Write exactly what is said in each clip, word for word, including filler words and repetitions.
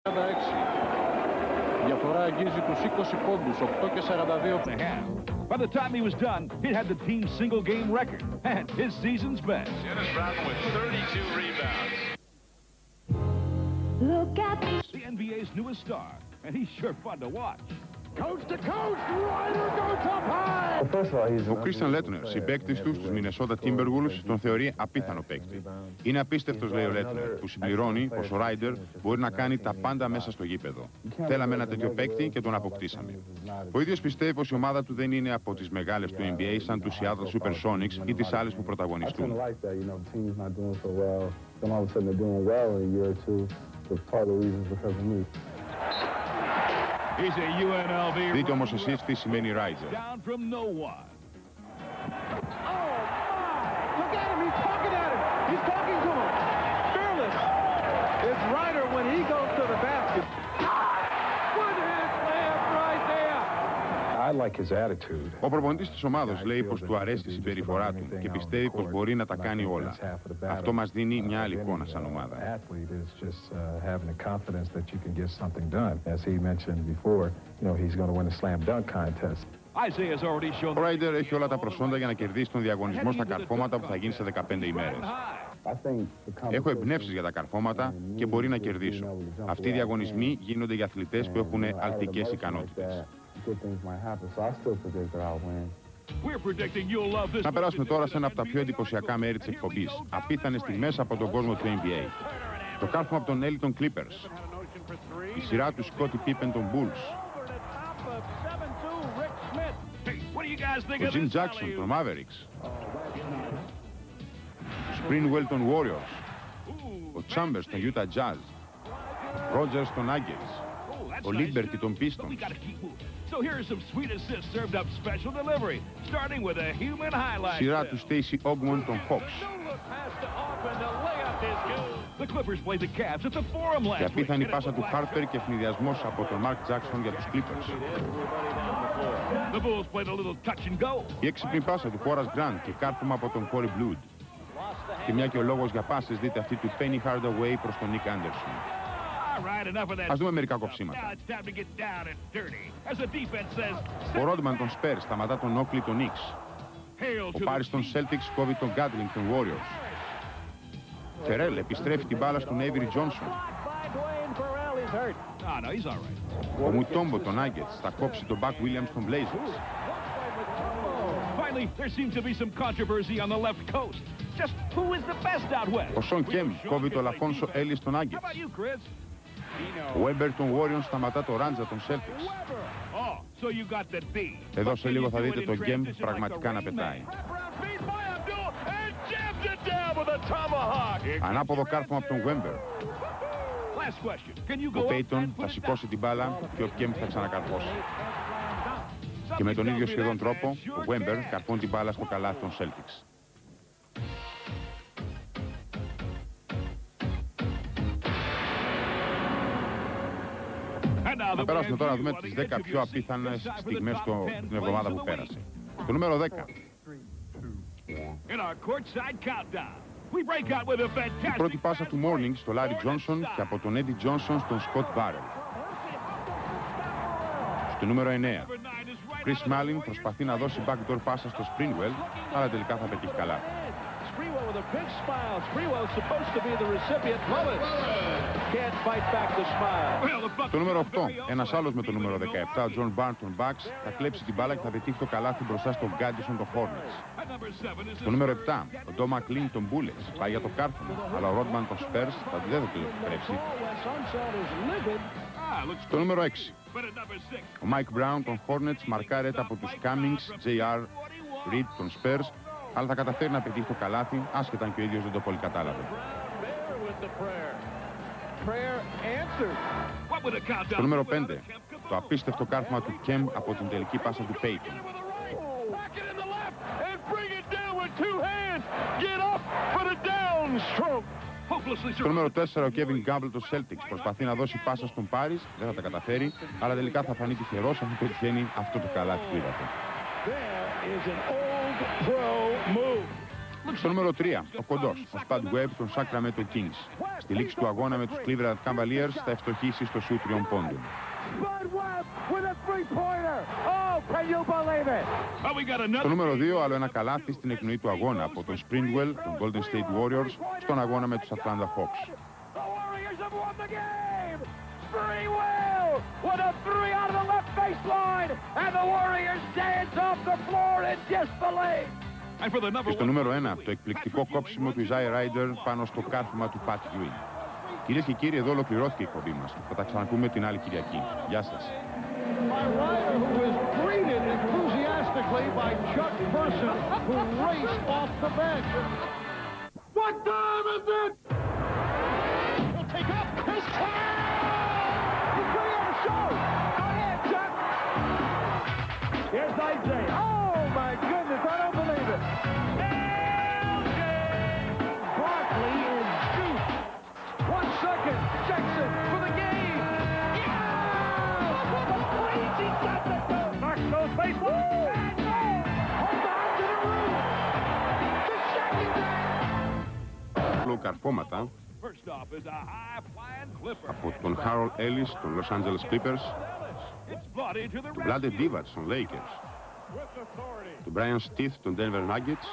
Η διαφορά αγγίζει τους είκοσι πόντους, οκτώ και σαράντα δύο. By the time he was done, he had the team's single game record and his season's best. Dennis Rodman with thirty-two rebounds. Look at me. The N B A's newest star, and he's sure fun to watch. Coast to coast, Ryder goes up high! Ο Κρίστιαν Λέτνερ, συμπαίκτης του στους Minnesota Timberwolves, τον θεωρεί απίθανο παίκτη. Είναι απίστευτος, λέει ο Λέτνερ, που συμπληρώνει πως ο Ryder μπορεί να κάνει τα πάντα μέσα στο γήπεδο. Θέλαμε ένα τέτοιο παίκτη και τον αποκτήσαμε. Ο ίδιος πιστεύει πως η ομάδα του δεν είναι από τις μεγάλες του N B A σαν τους Seattle Supersonics ή τις άλλες που πρωταγωνιστούν. Δείτε όμως εσείς τι σημαίνει Ryder. Ο προπονητής της ομάδος λέει πως του αρέσει η συμπεριφορά του και πιστεύει πως μπορεί να τα κάνει όλα. Αυτό μας δίνει μια άλλη εικόνα σαν ομάδα. Ο Ryder έχει όλα τα προσόντα για να κερδίσει τον διαγωνισμό στα καρφώματα που θα γίνει σε δεκαπέντε ημέρες. Έχω εμπνεύσεις για τα καρφώματα και μπορεί να κερδίσω. Αυτοί οι διαγωνισμοί γίνονται για αθλητές που έχουν αλτικές ικανότητες. Να περάσουμε τώρα σε ένα από τα πιο εντυπωσιακά μέρη της εκπομπής. Απίθανες στιγμές από τον κόσμο του N B A. Το κάρφωμα από τον Έλλη των Clippers. Η σειρά του Scottie Pippen των Bulls. Ο Jim Jackson των Mavericks. Ο Springwell των Warriors. Ο Chambers των Utah Jazz. Ο Rogers των Nuggets. Ο Liberty των Pistons. Σειρά του Stacey Ogmon των Hawks. Και απίθανη πάσα του Harper και ευνηδιασμός από τον Mark Jackson για τους Clippers. Η έξυπνη πάσα του Horace Grant και κάρφωμα από τον Corey Blood. Και μια και ο λόγος για πάσες, δείτε αυτή του Penny Hardaway προς τον Nick Anderson. Ας δούμε μερικά κοψίματα. Ο Rodman των Spurs σταματά τον Oakley των Knicks. Ο Paris των Celtics κόβει τον Gatling των Warriors. Terrell επιστρέφει την μπάλα στον Avery Johnson. Ο Mutombo των Nuggets θα κόψει τον Buck Williams των Blazers. Ο Son Kemp κόβει τον Lafonso Ellis των Nuggets. Ο Weber των Warriors σταματά το Randza των Celtics. Εδώ σε λίγο θα δείτε τον Kemp πραγματικά να πετάει. Ανάποδο κάρφωμα από τον Weber. Ο Payton θα σηκώσει την μπάλα και ο Kemp θα ξανακαρφώσει. Και με τον ίδιο σχεδόν τρόπο, ο Weber καρφώνει την μπάλα στο καλάθι των Celtics. Να περάσουμε τώρα να δούμε τις δέκα πιο απίθανες στιγμές την εβδομάδα που πέρασε. Το νούμερο δέκα. Η πρώτη πάσα του Morning στο Larry Johnson και από τον Eddie Johnson στον Scott Barrell. Στο νούμερο εννέα. Chris Mullin προσπαθεί να δώσει backdoor πάσα στο Springwell, αλλά τελικά θα πετύχει καλά. Το νούμερο οκτώ, ένας άλλος με το νούμερο δεκαεπτά, ο John Barnes των Bucks, θα κλέψει την μπάλα και θα πετύχει το καλάθι μπροστά στον Gaddison των Hornets. Το νούμερο επτά, ο Dom McLean των Bullets, πάει για το κάρφωμα, αλλά ο Rodman των Spurs θα δεν θα το επιτρέψει. Το νούμερο έξι, ο Mike Brown των Hornets μαρκάρεται από τους Cummings, τζέι αρ Reed των Spurs, αλλά θα καταφέρει να πετύχει το καλάθι, άσχετα αν και ο ίδιος δεν το πολύ κατάλαβε. Το νούμερο πέντε, το απίστευτο κάρφωμα του Kemp από την τελική πάσα του Payton. Το νούμερο τέσσερα, ο Kevin Gamble των Celtics προσπαθεί να δώσει πάσα στον Paris, δεν θα τα καταφέρει, αλλά τελικά θα φανεί τυχερός αφού πετυχαίνει αυτό το καλάθι που είδατε. Στο νούμερο τρία, ο κοντός, ο Spud Webb των Sacramento Kings. Στη λήξη του αγώνα με τους Cleveland Cavaliers θα ευστοχίσει στο σουτ τριών πόντων. Στο νούμερο δύο, άλλο ένα καλάθι στην εκπνοή του αγώνα από τον Springwell, των Golden State Warriors, στον αγώνα με τους Atlanta Hawks. With a three out of the left baseline, and the Warriors dance off the floor in disbelief. Και στο νούμερο ένα, το εκπληκτικό κόψιμο του Isaiah Rider πάνω στο κάρφωμα του Pat Ewing. Κυρίες και κύριοι, εδώ ολοκληρώθηκε η εκπομπή μας. Θα τα ξαναπούμε την άλλη Κυριακή. Γεια σας. Here's Isaiah. Oh, my goodness, I don't believe it. L J Barkley is juiced. One second, Jackson for the game. Yeah! He got the goal. Knocks those baseline. And goal. Hold on to the roof. The second time. Καρφώματα από τον Harold Ellis των Los Angeles Clippers, του Vlade Divac των Lakers, του Brian Stith των Denver Nuggets,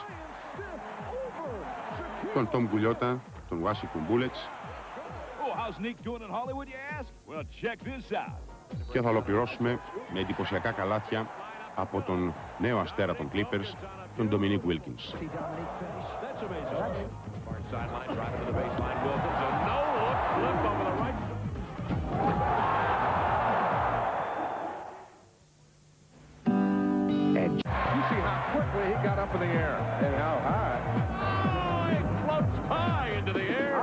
τον Tom Gugliotta των Washington Bullets, και θα ολοκληρώσουμε με εντυπωσιακά καλάθια από τον νέο αστέρα των Clippers, τον Dominique Wilkins. You see how quickly he got up in the air and how high. Oh, he floats high into the air.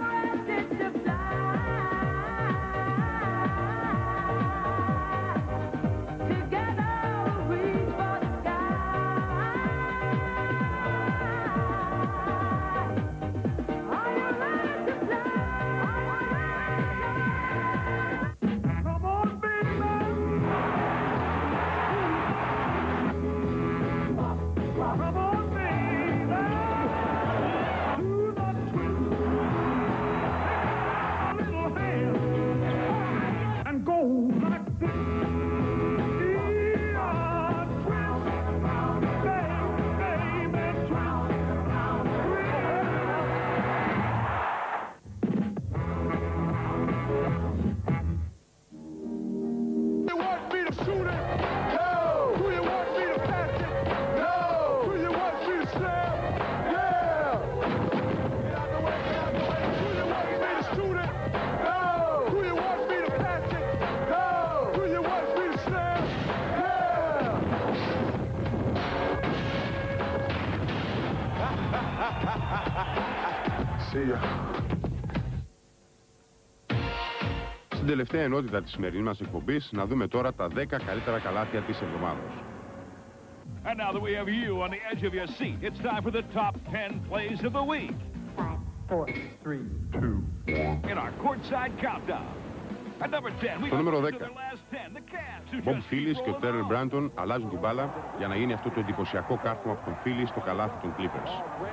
Στην τελευταία ενότητα της σημερινής μας εκπομπής, να δούμε τώρα τα δέκα καλύτερα καλάθια της εβδομάδας. And now that we have you on the edge of your seat, it's time for the top ten plays of the week. Five, four, three, two, one. In our courtside countdown. At number ten, we Στο νούμερο go to δέκα, the last ten, the Cavs, who Bob just Phillies keep και ο rolling Terrell on. Brunton αλλάζουν την μπάλα για να γίνει αυτό το εντυπωσιακό κάρφωμα από τον Phillies στο καλάθι των Clippers.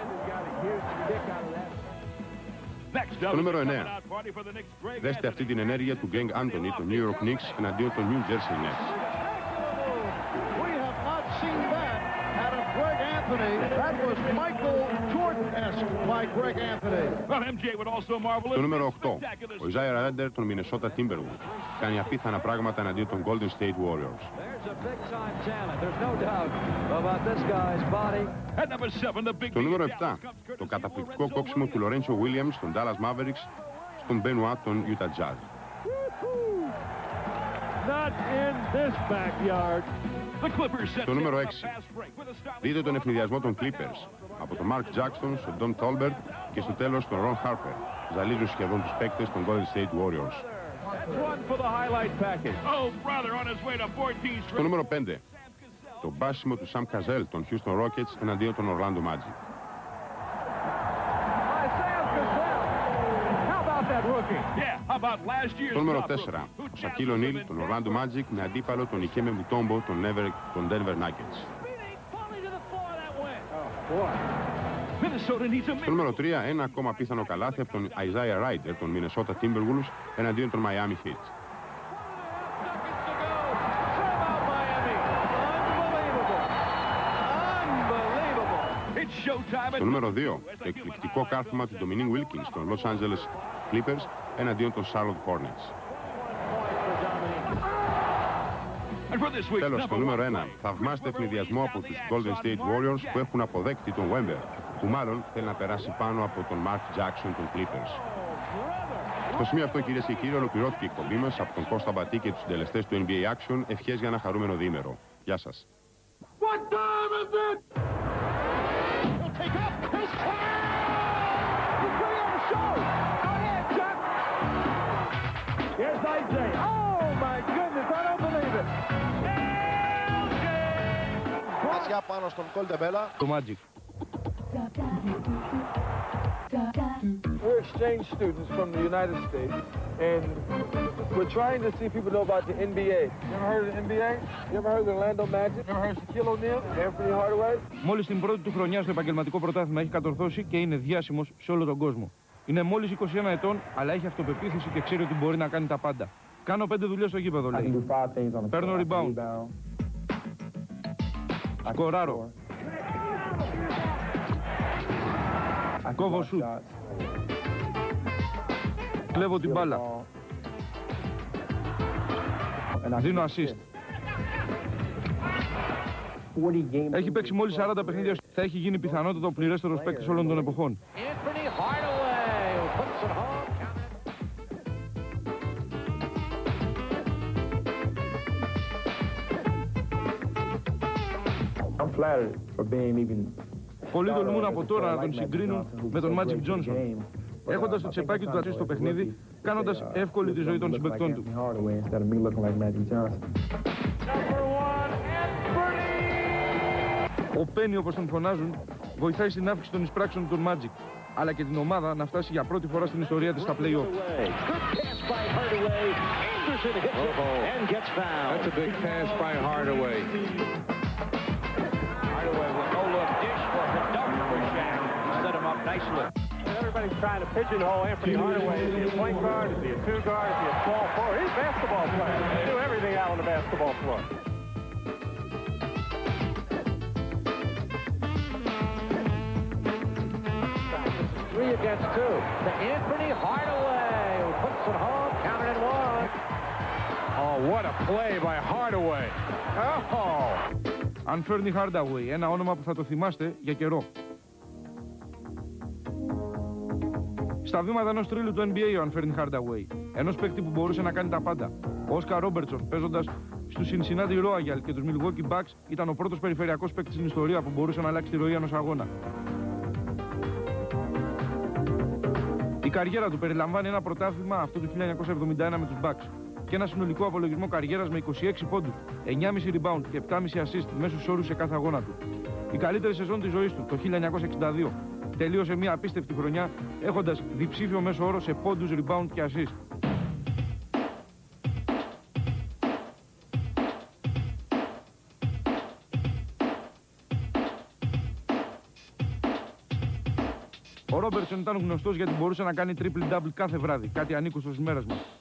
Στο νούμερο εννέα, δέστε αυτή την ενέργεια του Greg Anthony των New York Knicks εναντίον των New Jersey Nets. We have not seen that out of Greg Anthony. That was Michael Jordan-esque by Greg Anthony. Well, M J would also marvel Στο if νούμερο the οκτώ, spectacular ο Isaiah Rider των Minnesota Timberwolves κάνει απίθανα πράγματα εναντίον των Golden State Warriors. There's a big-time talent. There's no doubt about this guy's body. At number seven, the big Στο νούμερο league επτά, Dallas comes το courtesy καταπληκτικό of Lorenzo κόψιμο του Williams. Lorenzo Williams των Dallas Mavericks στον Benoit των Utah Jazz. Not in this backyard. The Clippers set Στο νούμερο a έξι, fast break with a stylish δείτε τον run ευνηδιασμό των off the Clippers pass. από τον Mark Jackson στον Don Tolbert και στο τέλος τον Ron Harper. Ζαλίζουν σχεδόν τους παίκτες των Golden State Warriors. That's one for the highlight package. Oh, brother, on his way to fourteen Στο straight. νούμερο πέντε, το μπάσιμο του Sam Cassell των Houston Rockets εναντίον των Orlando Magic. By Sam Cassell. How about that rookie? Yeah, how about last year's Στο νούμερο top τέσσερα, rookie, who ο Shaquille O'Neal των Orlando Magic με αντίπαλο τον Ikeme Mutombo των Denver- των Denver Nuggets. Boy. Στο νούμερο τρία, ένα ακόμα απίθανο καλάθι από τον Isaiah Rider, τον Minnesota Timberwolves, εναντίον των Miami Heat. Στο νούμερο δύο, το εκπληκτικό κάρφωμα του Dominique Wilkins των Los Angeles Clippers εναντίον των Charlotte Hornets. Τέλος, στο νούμερο ένα, θαυμάστε ευνηδιασμό από τους Golden State Warriors που έχουν αποδέκτη τον Wember, που μάλλον θέλει να περάσει πάνω από τον Mark Jackson των Clippers. Στο σημείο αυτό, κυρίες και κύριοι, ολοκληρώθηκε η εκπομπή μας από τον Κώστα Μπατή και τους συντελεστές του N B A Action. Ευχές για ένα χαρούμενο διήμερο. Γεια σας. What time is it? He'll take up his fire! He's putting on the show! Go ahead, Chuck! Here's Isaiah. Oh, my goodness, I don't believe it! Πασιά πάνω στον Κολτεμπέλα. Το Magic. We're exchange students from the United States, and we're trying to see if people know about the N B A. You ever heard of the N B A? You ever heard of the Orlando Magic? You ever heard of Shaquille O'Neal? Anthony Hardaway? Μόλις την πρώτη του χρονιά στο επαγγελματικό πρωτάθλημα έχει κατορθώσει και είναι διάσημος σε όλο τον κόσμο. Είναι μόλις είκοσι ένα ετών, αλλά έχει αυτοπεποίθηση και ξέρει ότι μπορεί να κάνει τα πάντα. Κάνω πέντε δουλειές στο γήπεδο, λέει. Παίρνω rebound. Σκοράρω. Κόβω σουτ. Κλέβω την μπάλα. Δίνω assist. Έχει παίξει μόλις σαράντα παιχνίδια. Θα έχει γίνει πιθανότατα ο πληρέστερος παίκτης όλων των εποχών. Πολλοί τολμούν από τώρα να τον συγκρίνουν με τον Magic Johnson, έχοντας το τσεπάκι του assist στο παιχνίδι, κάνοντας εύκολη τη ζωή των συμπαικτών του. Ο Penny, όπως τον φωνάζουν, βοηθάει στην αύξηση των εισπράξεων των Magic, αλλά και την ομάδα να φτάσει για πρώτη φορά στην ιστορία της στα play-off. Everybody's trying to pigeonhole Anthony Hardaway. Is he a point guard? Is he a two guard? Is he a small forward? He's a basketball player. He do everything out on the basketball floor. Three against two. To Anthony Hardaway, who puts it home, counted it one. Oh, what a play by Hardaway. Oh! Anthony Hardaway, ένα όνομα που θα το θυμάστε για καιρό. Στα βήματα ενός τρίλου του N B A ο Anthony Hardaway, ενός παίκτη που μπορούσε να κάνει τα πάντα. Ο Όσκαρ Ρόμπερτσον, παίζοντας στους Cincinnati Royals και τους Milwaukee Bucks, ήταν ο πρώτος περιφερειακός παίκτης στην ιστορία που μπορούσε να αλλάξει τη ροή ενός αγώνα. Η καριέρα του περιλαμβάνει ένα πρωτάθλημα, αυτό του χίλια εννιακόσια εβδομήντα ένα με τους Bucks, και ένα συνολικό απολογισμό καριέρας με είκοσι έξι πόντους, εννιά κόμμα πέντε rebound και επτά κόμμα πέντε assist μέσους όρους σε κάθε αγώνα του. Η καλύτερη σεζόν της ζωής του, το χίλια εννιακόσια εξήντα δύο, τελείωσε μια απίστευτη χρονιά, έχοντας διψήφιο μέσο όρο σε πόντους, rebound και assist. Ο Ρόμπερτσον ήταν γνωστός γιατί μπορούσε να κάνει triple-double κάθε βράδυ, κάτι ανήκουστο στις μέρες μας.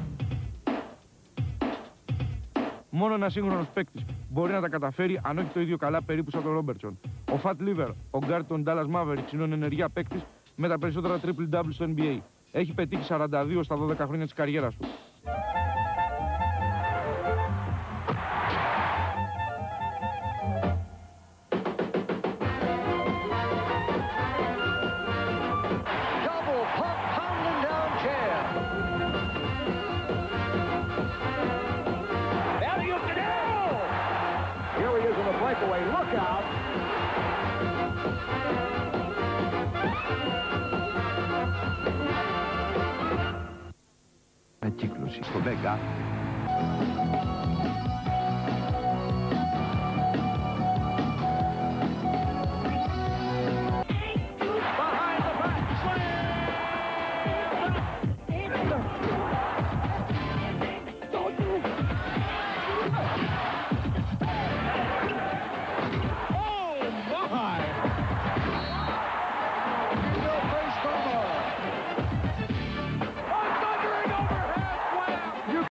Μόνο ένας σύγχρονος παίκτης μπορεί να τα καταφέρει, αν όχι το ίδιο καλά περίπου σαν τον Ρόμπερτσον. Ο Fat Lever, ο γκάρτ των Dallas Mavericks, είναι ο ενεργεία παίκτης με τα περισσότερα triple-double στο N B A. Έχει πετύχει σαράντα δύο στα δώδεκα χρόνια της καριέρας του. Breakaway, look out! Ανακύκλωση στο δέκα.